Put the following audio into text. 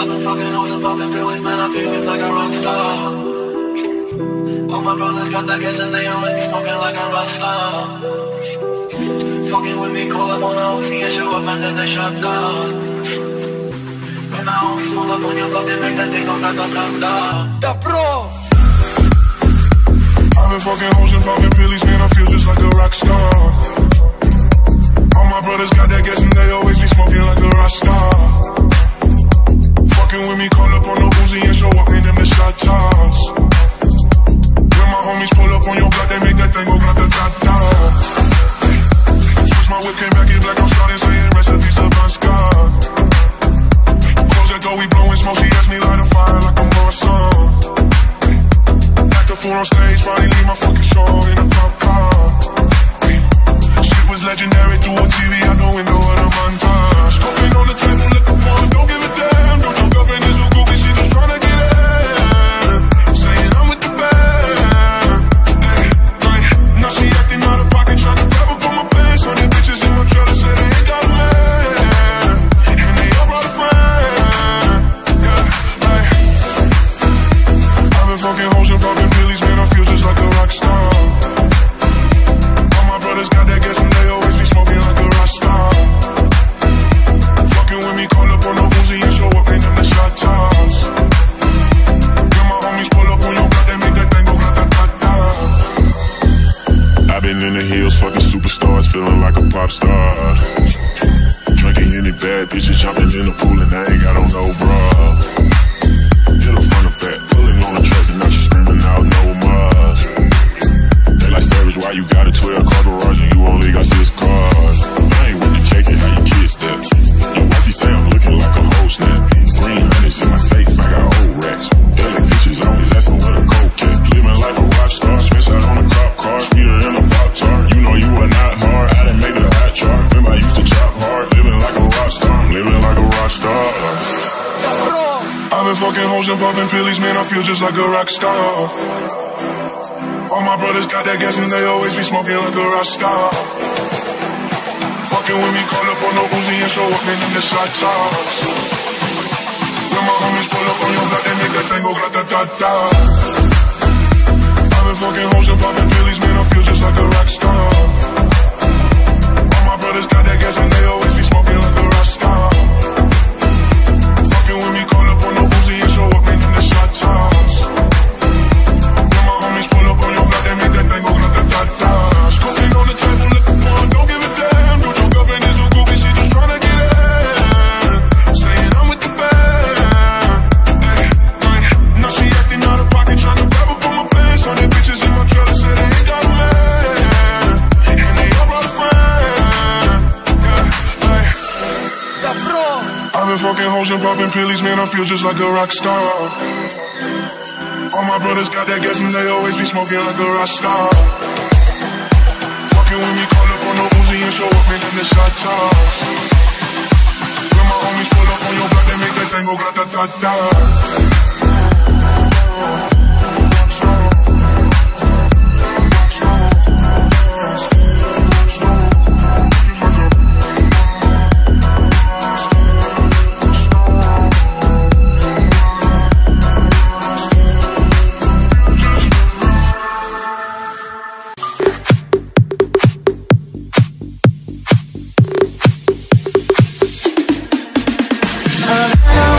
I've been fucking hoes and popping pills, man, I feel just like a rock star. All my brothers got that gas and they always be smoking like a rock star. Fucking with me, call up on a OC and show up and then they shut down. When my homies pull up on your block, they make that thing go da-da-da-da. Da Pro! I've been fucking hoes and popping pills, man, I feel just like a rock star. All my brothers got that gas and they always be smoking like a rock star. Fucking with me, call up on the Uzi and show up in them the shot toss. When my homies pull up on your block, they make that thing go grata-ta-ta. Switch my whip, came back in black, I'm starting saying recipes of Bon Scott. Close that door, we blowing smoke, she asked me light a fire like I'm on some. Act a fool on stage, probably leave my fucking show in a cop car. Shit was legendary through a TV out the window of the montage. Scoping on the table, liquor porn, don't give a damn. Don't your girlfriend is a groupie, she just tryna get in. Saying I'm with the band. Hey, now she acting out of pocket, tryna grab up on my pants. 100 bitches in my trailer, say they ain't got a man. And they all brought a friend. Yeah, hey. I've been fucking hoes and popping pillies, man, I feel just like a rock star. All my brothers got that gas and they always be smoking like a rock star. Fucking with me, call up on the Uzi and show up in them the shot toss. When my homies pull up on your block, they make that thing go grata-ta-ta. I've been in the hills, fucking superstars, feeling like a pop star. Drinking any bad bitches, jumping in the pool and I ain't got on no bra. Hit her front or back, pulling on the tracks and now she screaming out no more. They like Savage, why you got a 12-car garage and you only got 6 cars? I ain't with the cake and how you kiss that. Your wifey say I'm looking like a host now. Green honey's in my safe, I got old racks. LA bitches always asking where the coke at. Living like a rock star, Smith out on a cop car, speeder in a pop tart. You know you are not hard, I done made the hot chart. Remember I used to chop hard, living like a rock star. I'm living like a rock star. I've been fucking hoes and popping pillies, man, I feel just like a rock star. All my brothers got that gas and they always be smoking like a rock star. Fucking with me, call up on the Uzi and show up in them the shot toss. When my homies pull up on your block, they make that thing go grata-ta-ta. I've been fucking hoes and popping pillies, man, I feel just like a rock star. All my brothers got that gas and they always be smoking like a rock star. Fucking with me, call up on the Uzi and show up in them the shot toss. When my homies pull up on your block, they make that thing go grata-ta-ta. Scoping on the table, liquor porn, don't give a damn. Don't your girlfriend is a groupie, she just tryna get in. Saying I'm with the band. Hey, now she acting out of pocket, tryna grab up on my pants. 100 bitches in my trailer, say they ain't got a man. And they all brought a friend. Yeah, hey. Da Pro! I've been fucking hoes and popping pillies, man, I feel just like a rock star. All my brothers got that gas and they always be smoking like a rock star. Fucking with me, call up on the Uzi and show up in them the shot toss. When my homies pull up on your block, they make that thing go grata-ta-ta. Oh,